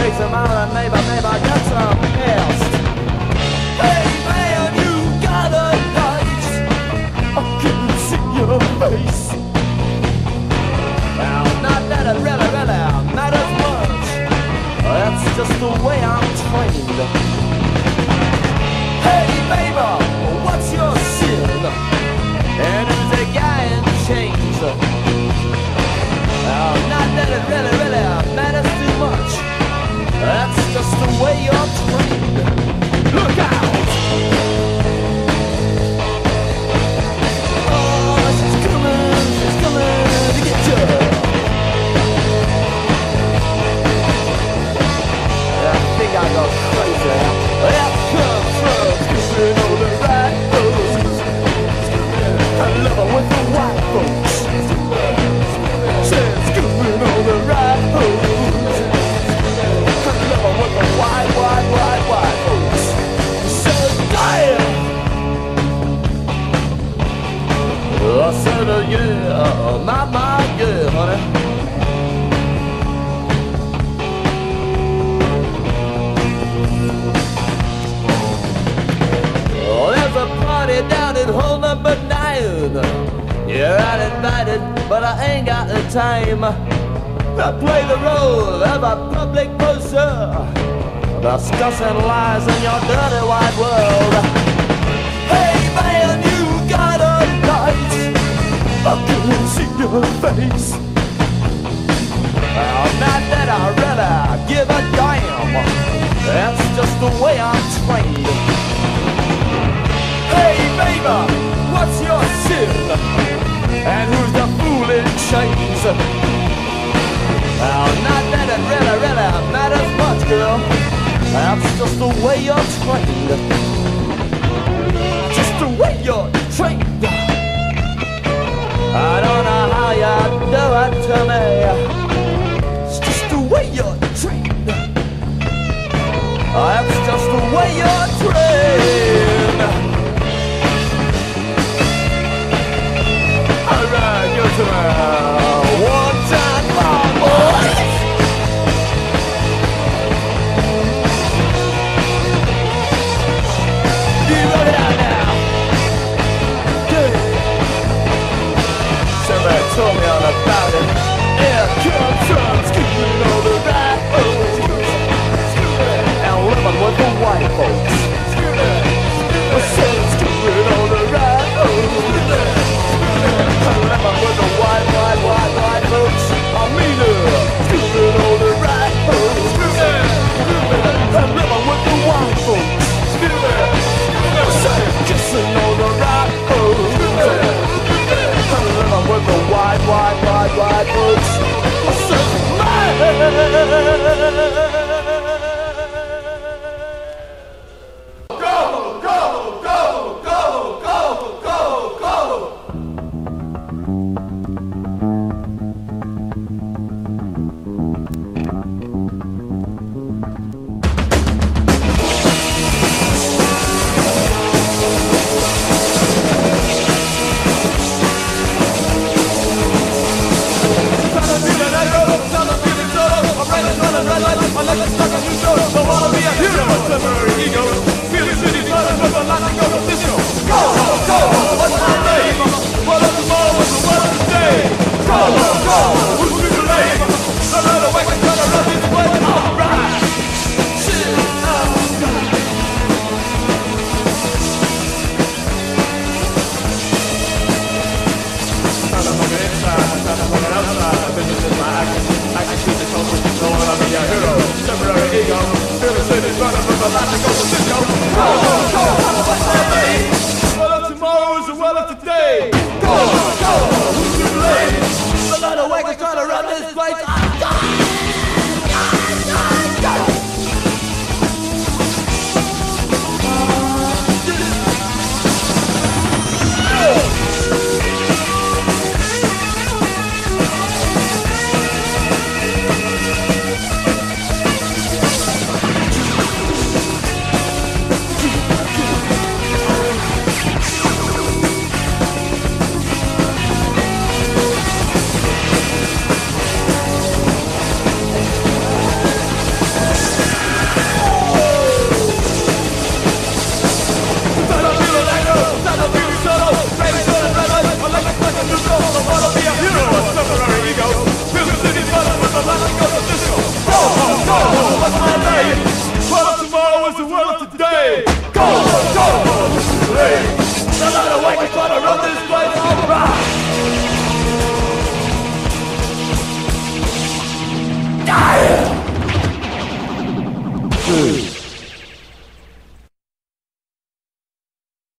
take some out and maybe get some pissed. Hey man, you got a light, I can see your face. Now not that it really matters much, that's just the way I'm trained. Hey baby, what's your sin? And who's the guy in chains? Now not that it really matters too much, that's just the way you're trained. Look out! Oh, she's coming to get you. I think I go crazy. That comes from skipping on the right road. I love her with the white folks. Says skipping on the right road. I love her with the white folks. Says damn. I said yeah, my yeah, honey. Down at hole number 9. You're not invited, but I ain't got the time. I play the role of a public poster, discussing lies in your dirty wide world. Hey man, you got a light, I can see your face. Not that I really give a damn, that's just the way I'm trained. Hey baby, what's your sin? And who's the fool in chains? Well, not that it really matters much, girl. That's just the way you're trained. Just the way you're trained. I don't know how you do it to me. It's just the way you're trained. That's just the way you're trained. Alright, go to me. One time more, boys. You roll it out now. Good. Somebody told me all about it. Here comes some skipping on the right road. And living with the white folks. I said skipping on the right road. I'm with the white folks. I mean it. Skipping on the right folks. I'm living with the white folks. I said kissing on the right folks. I'm living with the white folks. I said man. always try to run this